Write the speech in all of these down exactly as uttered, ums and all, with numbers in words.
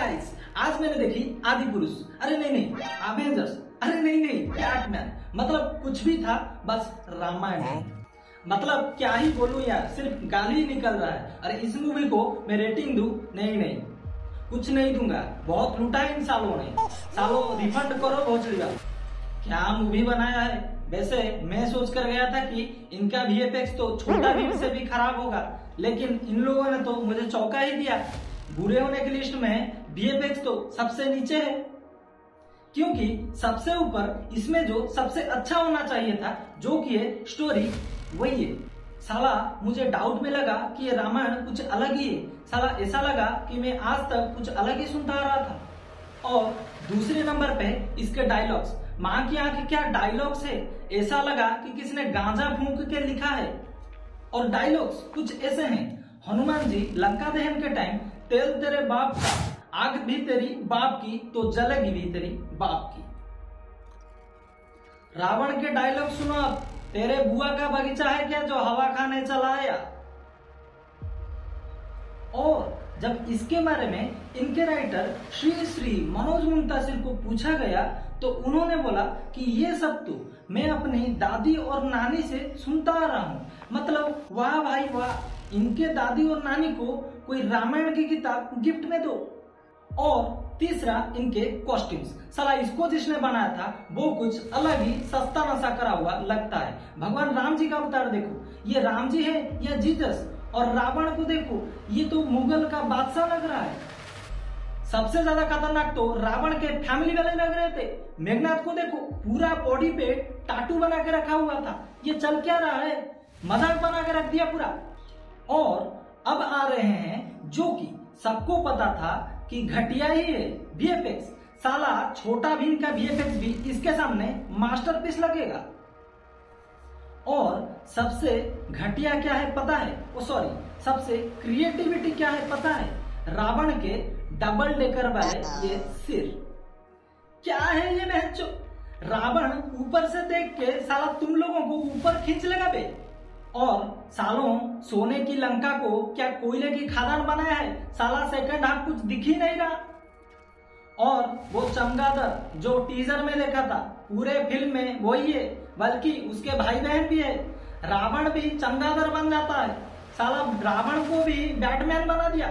Guys, आज मैंने देखी आदि पुरुष, अरे नहीं नहीं अवेंजर्स, अरे नहीं नहीं बैटमैन, मतलब कुछ भी था, बस रामायण है। मतलब क्या ही बोलूं यार, सिर्फ गाली ही निकल रहा है। अरे इस मूवी को मैं रेटिंग दूं? नहीं नहीं कुछ नहीं दूंगा, बहुत लूटा है इन सालों ने। सालों रिफंड करो भोजड़िया। क्या मूवी बनाया है। वैसे मैं सोच कर गया था कि इनका वीएफएक्स तो छोटा भीम से भी खराब होगा, लेकिन इन लोगों ने तो मुझे चौंका ही दिया। बुरे होने की लिस्ट में वीएफएक्स तो सबसे नीचे है, क्योंकि सबसे ऊपर इसमें जो सबसे अच्छा होना चाहिए था, जो कि है स्टोरी, वही है। साला मुझे डाउट में लगा कि ये रामायण कुछ अलग ही है। साला ऐसा लगा कि मैं आज तक कुछ अलग ही सुनता आ रहा था। और दूसरे नंबर पे इसके डायलॉग्स, माँ की आंख क्या डायलॉग्स है, ऐसा लगा कि किसी ने गांजा फूंक के लिखा है। और डायलॉग्स कुछ ऐसे हैं, हनुमान जी लंका दहन के टाइम, तेल तेरे बाप का, आग भी तेरी बाप की तो जलेगी भी तेरी बाप की। रावण के डायलॉग सुनो अब, तेरे बुआ का बगीचा है क्या जो हवा खाने चला आया। और जब इसके बारे में इनके राइटर श्री श्री मनोज मुंतासिर को पूछा गया, तो उन्होंने बोला कि ये सब तो मैं अपनी दादी और नानी से सुनता आ रहा हूँ। मतलब वाह भाई वाह, इनके दादी और नानी को कोई रामायण की किताब गिफ्ट में दो। और तीसरा इनके कॉस्ट्यूम्स, साला इसको जिसने बनाया था वो कुछ अलग ही सस्ता नशा करा हुआ लगता है। भगवान राम जी का अवतार देखो, ये राम जी है या जीसस। और रावण को देखो, ये तो मुगल का बादशाह लग रहा है। सबसे ज्यादा खतरनाक तो रावण के फैमिली वाले लग रहे थे। मेघनाथ को देखो, पूरा बॉडी पे टाटू बना के रखा हुआ था। ये चल क्या रहा है, मजाक बना के रख दिया पूरा। और अब आ रहे हैं जो कि सबको पता था कि घटिया ही है वीएफएक्स। साला छोटा भीम का वीएफएक्स भी इसके सामने मास्टरपीस लगेगा। और सबसे घटिया क्या है पता है, ओ सॉरी, सबसे क्रिएटिविटी क्या है पता है, रावण के डबल डेकर वाले ये सिर। क्या है ये बहनचो, रावण ऊपर से देख के साला तुम लोगों को ऊपर खींच लेगा बे। और सालों सोने की लंका को क्या कोयले की खादान बनाया है, साला सेकंड हाफ कुछ दिख ही नहीं रहा। और वो चमगादड़ जो टीजर में देखा था, पूरे फिल्म में वही है, बल्कि उसके भाई बहन भी है। रावण भी चमगादड़ बन जाता है, साला रावण को भी बैटमैन बना दिया।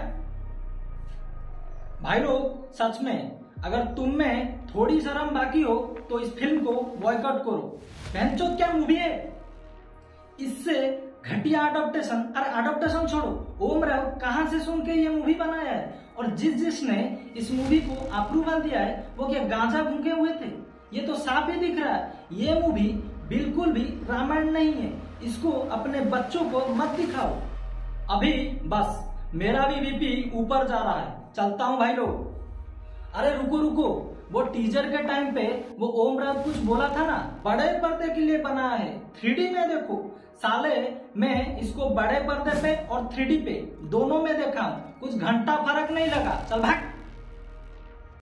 भाई लोग सच में अगर तुम में थोड़ी शर्म बाकी हो तो इस फिल्म को बॉयकॉट करो। बहनचोद क्या मूवी है, इससे घटिया अडॉप्टेशन, अरे अडॉप्टेशन छोड़ो, ओम राउत कहां से सुन के ये मूवी बनाया है। और जिस जिसने इस मूवी को अप्रूवल दिया है वो क्या गांजा फूंके हुए थे, ये तो साफ ही दिख रहा है। ये मूवी बिल्कुल भी रामायण नहीं है, इसको अपने बच्चों को मत दिखाओ। अभी बस मेरा भी बीपी ऊपर जा रहा है, चलता हूं भाई लोग। अरे रुको रुको, वो टीजर के टाइम पे वो ओम राउत कुछ बोला था ना, बड़े पर्दे के लिए बनाया है, थ्री डी में देखो। साले मैं इसको बड़े पर्दे पे और थ्री डी पे दोनों में देखा हूं, कुछ घंटा फर्क नहीं लगा। चल भाग।